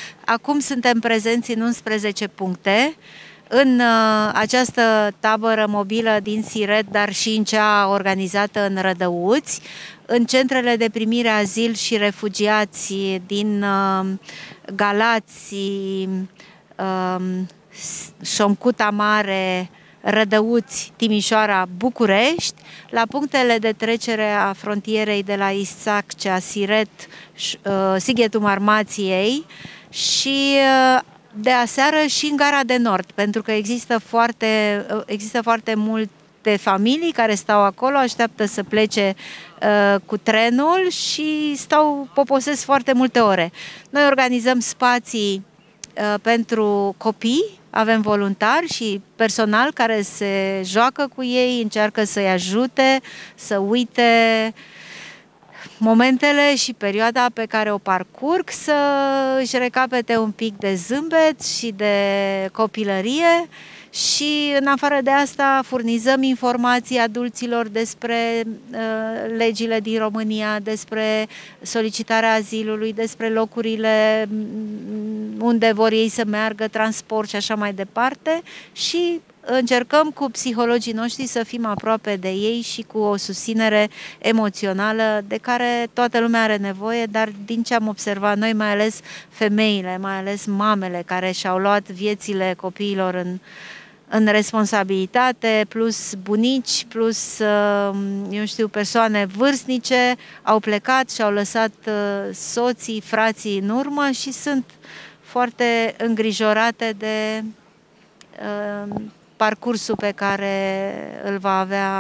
Acum suntem prezenți în 11 puncte, în această tabără mobilă din Siret, dar și în cea organizată în Rădăuți, în centrele de primire azil și refugiați din Galați, Șomcuta Mare, Rădăuți, Timișoara, București, la punctele de trecere a frontierei de la Issaccea, Siret, Sighetul Marmației și de aseară și în Gara de Nord, pentru că există foarte multe familii care stau acolo, așteaptă să plece cu trenul și poposesc foarte multe ore. Noi organizăm spații pentru copii, avem voluntari și personal care se joacă cu ei, încearcă să-i ajute să uite momentele și perioada pe care o parcurg, să își recapete un pic de zâmbet și de copilărie. Și în afară de asta furnizăm informații adulților despre legile din România, despre solicitarea azilului, despre locurile unde vor ei să meargă, transport și așa mai departe, și încercăm cu psihologii noștri să fim aproape de ei și cu o susținere emoțională de care toată lumea are nevoie, dar din ce am observat noi, mai ales femeile, mai ales mamele care și-au luat viețile copiilor în responsabilitate, plus bunici, plus, eu știu, persoane vârstnice, au plecat și au lăsat soții, frații în urmă și sunt foarte îngrijorate de parcursul pe care îl va avea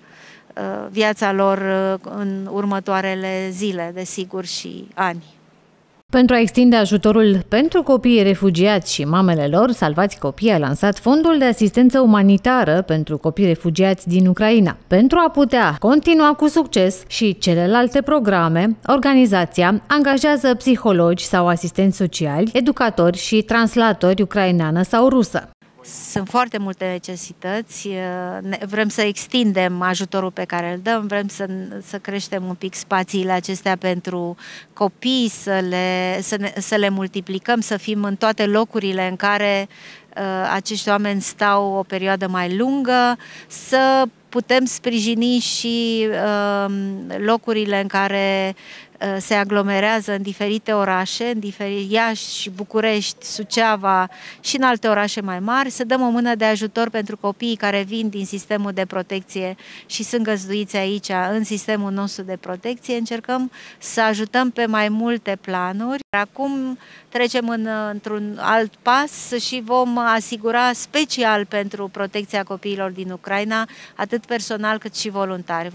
viața lor în următoarele zile, desigur, și ani. Pentru a extinde ajutorul pentru copiii refugiați și mamele lor, Salvați Copii a lansat Fondul de Asistență Umanitară pentru Copii Refugiați din Ucraina. Pentru a putea continua cu succes și celelalte programe, organizația angajează psihologi sau asistenți sociali, educatori și translatori ucraineană sau rusă. Sunt foarte multe necesități, vrem să extindem ajutorul pe care îl dăm, vrem să creștem un pic spațiile acestea pentru copii, să le multiplicăm, să fim în toate locurile în care acești oameni stau o perioadă mai lungă, să putem sprijini și locurile în care se aglomerează în diferite orașe, Iași, București, Suceava și în alte orașe mai mari, să dăm o mână de ajutor pentru copiii care vin din sistemul de protecție și sunt găzduiți aici în sistemul nostru de protecție. Încercăm să ajutăm pe mai multe planuri. Acum trecem într-un alt pas și vom asigura special pentru protecția copiilor din Ucraina, atât personal cât și voluntari.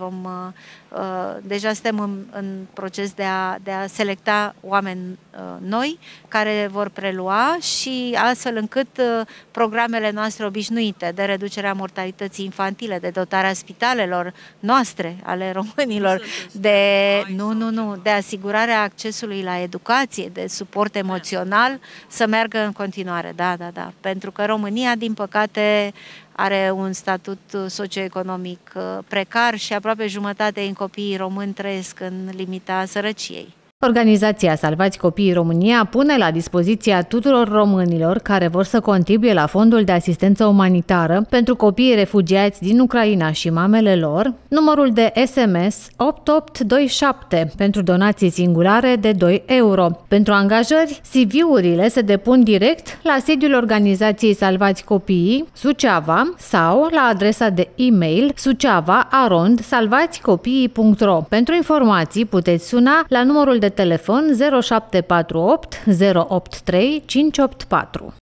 Deja suntem în proces de a selecta oameni noi care vor prelua și astfel încât programele noastre obișnuite de reducerea mortalității infantile, de dotarea spitalelor noastre, ale românilor, de asigurarea accesului la educație, de suport emoțional, să meargă în continuare. Da. Pentru că România, din păcate, are un statut socioeconomic precar și aproape jumătate din copiii români trăiesc în limita sărăciei. Organizația Salvați Copiii România pune la dispoziția tuturor românilor care vor să contribuie la Fondul de Asistență Umanitară pentru copiii refugiați din Ucraina și mamele lor numărul de SMS 8827 pentru donații singulare de 2 euro. Pentru angajări, CV-urile se depun direct la sediul organizației Salvați Copiii, Suceava, sau la adresa de e-mail suceava@salvațicopiii.ro. Pentru informații puteți suna la numărul de telefon 0748 083 584.